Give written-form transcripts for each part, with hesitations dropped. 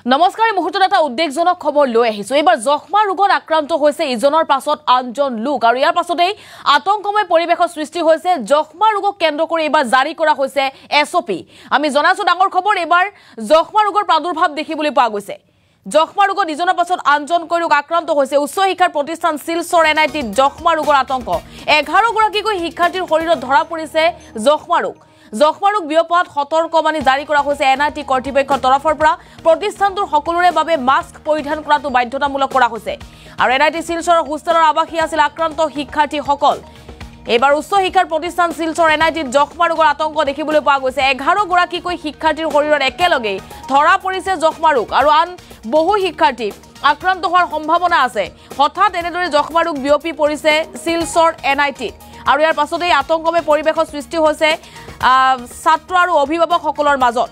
নমস্কাৰ মুহূৰ্তত এটা উদ্বেগজনক খবৰ লৈ আহিছো এবাৰ যক্ষ্মা ৰোগত আক্ৰান্ত হৈছে ইজনৰ পাছত আনজন লোক আৰু ইয়াৰ পাছতেই আতংকময় পৰিবেশৰ সৃষ্টি হৈছে যক্ষ্মা ৰোগক কেন্দ্ৰ কৰি এবাৰ জাৰি কৰা হৈছে এছঅপি আমি জনাছো ডাঙৰ খবৰ এবাৰ যক্ষ্মা ৰোগৰ প্ৰাদুৰ্ভাৱ দেখিবলৈ পোৱা গৈছে যক্ষ্মা ৰোগত ইজনৰ পাছত আনজনকৈ ৰোগ আক্ৰান্ত হৈছে উচ্চ শিক্ষাৰ প্ৰতিষ্ঠান শিলচৰ এনআইটিত যক্ষ্মা ৰোগৰ আতংক 11 গৰাকীকৈ শিক্ষাৰ্থীৰ শৰীৰত ধৰা পৰিছে যক্ষ্মা ৰোগ যক্ষ্মা ৰোগ বিয়পাত সতৰ্কবাণী জাৰি কৰা হৈছে এনআইটি কৰ্তৃপক্ষৰ তৰফৰ পৰা প্ৰতিষ্ঠানটোৰ সকলোৰে বাবে মাস্ক পৰিধান কৰাটো বাধ্যতামূলক কৰা হৈছে আৰু এনআইটি শিলচৰৰ হোষ্টেলৰ আৱাসী আছিল আক্ৰান্ত শিক্ষাৰ্থীসকল এবাৰ উচ্চ শিক্ষাৰ প্ৰতিষ্ঠান শিলচৰ এনআইটিত যক্ষ্মা ৰোগৰ আতংক দেখিবলৈ পোৱা গৈছে 11 গৰাকীকৈ শিক্ষাৰ্থীৰ শৰীৰত একেলগে ধৰা পৰিছে যক্ষ্মা ৰোগ আৰু আন বহু শিক্ষাৰ্থী আক্ৰান্ত হোৱাৰ সম্ভাৱনা আছে হঠাৎ এনেদৰে যক্ষ্মা ৰোগ বিয়পি পৰিছে শিলচৰ এনআইটিত আৰু ইয়াৰ পাছতেই আতংকময় পৰিবেশৰ সৃষ্টি হৈছে ছাত্ৰ আৰু অভিভাৱকসকলৰ মাজত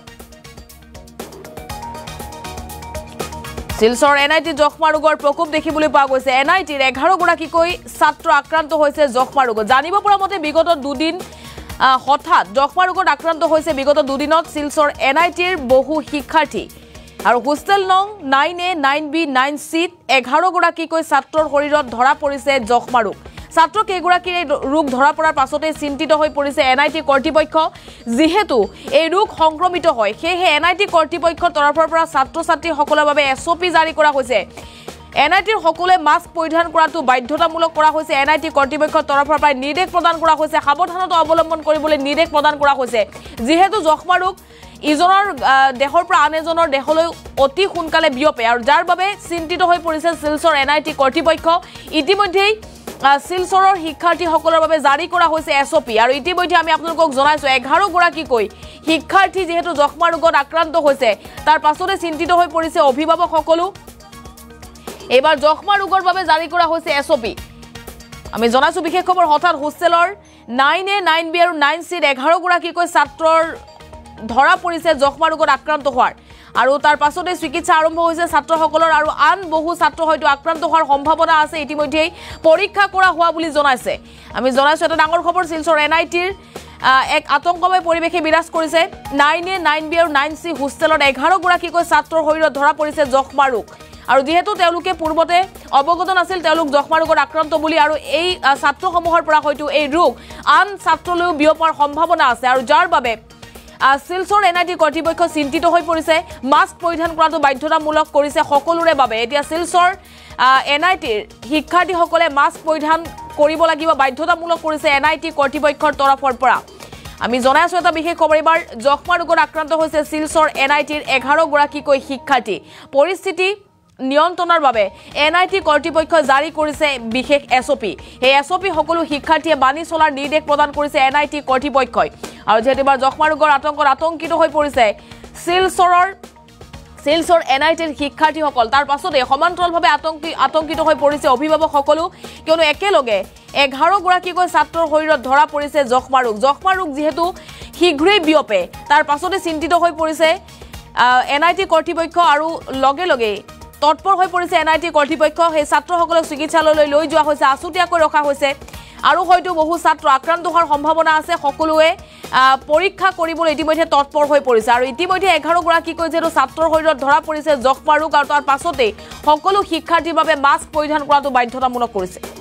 শিলচৰ এনআইটি যক্ষ্মা ৰোগৰ প্ৰকোপ দেখিবলৈ পোৱা গৈছে এনআইটিৰ 11 গৰাকীকৈ ছাত্ৰ আক্ৰান্ত হৈছে যক্ষ্মা ৰোগত জানিব পৰা মতে বিগত দুদিন হঠাৎ যক্ষ্মা ৰোগত আক্ৰান্ত হৈছে বিগত দুদিনত শিলচৰ এনআইটিৰ বহু শিক্ষাৰ্থী আৰু হোষ্টেল নং 9A 9B 9C 11 গৰাকীকৈ ছাত্ৰৰ শৰীৰত ধৰা পৰিছে যক্ষ্মা ৰোগ ছাত্ৰ কেইগৰাকীৰ এই ৰোগ ধৰা পৰাৰ পাছতে চিন্তিত হৈ পৰিছে এনআইটি কৰ্তৃপক্ষ যেহেতু এই ৰোগ সংক্ৰমিত হয় সেয়ে এনআইটি কৰ্তৃপক্ষৰ তৰফৰ পৰা ছাত্ৰ ছাত্ৰীসকলৰ বাবে এছঅপি জাৰি কৰা হৈছে এনআইটিৰ সকলোৱে মাস্ক পৰিধান কৰাটো বাধ্যতামূলক কৰা হৈছে এনআইটি কৰ্তৃপক্ষৰ তৰফৰ পৰা নিৰ্দেশ প্ৰদান কৰা হৈছে সাৱধানতা অৱলম্বন কৰিবলৈ নিৰ্দেশ প্ৰদান কৰা হৈছে যেহেতু যক্ষ্মা ৰোগ ইজনৰ দেহৰ পৰা আন এজনৰ দেহলৈ অতি সোনকালে বিয়পে আৰু যাৰ বাবে চিন্তিত হৈ পৰিছে শিলচৰ এনআইটি কৰ্তৃপক্ষ ইতিমধ্যেই শিলচৰৰ শিক্ষাৰ্থীসকলৰ বাবে জাৰি কৰা হৈছে এছঅপি আৰু ইতিমধ্যে আমি আপোনালোকক জনাইছো 11 গৰাকীকৈ শিক্ষাৰ্থী যেহেতু যক্ষ্মা ৰোগত আক্ৰান্ত হৈছে তাৰ পাছতে চিন্তিত হৈ পৰিছে অভিভাৱকসকলো এবাৰ যক্ষ্মা ৰোগৰ বাবে জাৰি কৰা হৈছে এছঅপি আমি জনাইছো বিশেষ খবৰ হঠাৎ হোষ্টেলৰ 9A 9B আৰু 9C 11 গৰাকীকৈ ছাত্ৰৰ ধৰা পৰিছে যক্ষ্মা ৰোগত আক্ৰান্ত হোৱাৰ আৰু তাৰ পাছতে চিকিৎসা আৰম্ভ হৈছে ছাত্ৰসকলৰ আৰু আন বহু ছাত্ৰ হয়তো আক্ৰান্ত হোৱাৰ সম্ভাৱনা আছে ইতিমধ্যে পৰীক্ষা কৰা হোৱা বুলি জনাইছে আমি জনাইছো এটা ডাঙৰ খবৰ শিলচৰ এনআইটিৰ এক আতংকময় পৰিবেশে বিৰাজ কৰিছে 9A 9B আৰু 9C হোষ্টেলত 11 গৰাকীকৈ ছাত্ৰৰ শৰীৰত ধৰা পৰিছে যক্ষ্মা ৰোগ আৰু যেহেতু তেওঁলোকে পূৰ্বতে অৱগত নাছিল তেওঁলোক যক্ষ্মা ৰোগত আক্ৰান্ত বুলি আৰু এই ছাত্ৰসমূহৰ পৰা হয়তো এই ৰোগ আন ছাত্ৰলৈ বিয়পাৰ সম্ভাৱনা আছে আৰু যাৰ বাবে শিলচৰ এনআইটি কৰ্তৃপক্ষ চিন্তিত হৈ পৰিছে মাস্ক পৰিধান কৰাটো বাধ্যতামূলক কৰিছে সকলোৰে বাবে এতিয়া শিলচৰ এনআইটিৰ শিক্ষাৰ্থীসকলে মাস্ক পৰিধান কৰিব লাগিব বাধ্যতামূলক কৰিছে এনআইটি কৰ্তৃপক্ষৰ তৰফৰ পৰা আমি জনাইছো এটা বিশেষ খবৰ এবাৰ যক্ষ্মা ৰোগত আক্ৰান্ত হৈছে শিলচৰ এনআইটিৰ 11 গৰাকীকৈ শিক্ষাৰ্থী পৰিস্থিতি নিয়ন্ত্ৰণৰ বাবে এনআইটি কৰ্তৃপক্ষ জাৰি কৰিছে বিশেষ এছঅপি এই এছঅপি সকলো শিক্ষাৰ্থীয়ে বানি চলাৰ নিৰ্দেশ প্ৰদান কৰিছে এনআইটি কৰ্তৃপক্ষই আৰু যেহেতু এবাৰ যক্ষ্মা ৰোগৰ আতংকত আতংকিত হৈ পৰিছে শিলচৰ এনআইটিৰ শিক্ষাৰ্থীসকল তাৰ পাছতে সমান্তৰালভাৱে আতংকিত হৈ পৰিছে অভিভাৱকসকলো কিয়নো একেলগে 11 গৰাকীকৈ ছাত্ৰৰ শৰীৰত ধৰা পৰিছে যক্ষ্মা ৰোগ যিহেতু শীঘ্ৰেই বিয়পে তাৰ পাছতে চিন্তিত হৈ পৰিছে এনআইটি কৰ্তৃপক্ষ আৰু লগে লগে তৎপৰ হৈ পৰিছে এনআইটি কৰ্তৃপক্ষ সেই ছাত্ৰসকলক চিকিৎসালয়লৈ লৈ যোৱা হৈছে আছুতীয়াকৈ ৰখা হৈছে আৰু হয়তো বহু ছাত্ৰ আক্ৰান্ত হোৱাৰ সম্ভাৱনা আছে সকলোৱে পৰীক্ষা কৰিবলৈ ইতিমধ্যে তৎপৰ হৈ পৰিছে আৰু ইতিমধ্যে 11 গৰাকীকৈ যেটো ছাত্ৰৰ শৰীৰত ধৰা পৰিছে যক্ষ্মা ৰোগ আৰু তাৰ পাছতে সকলো শিক্ষাৰ্থীৰ বাবে মাস্ক পৰিধান কৰাটো বাধ্যতামূলক কৰিছে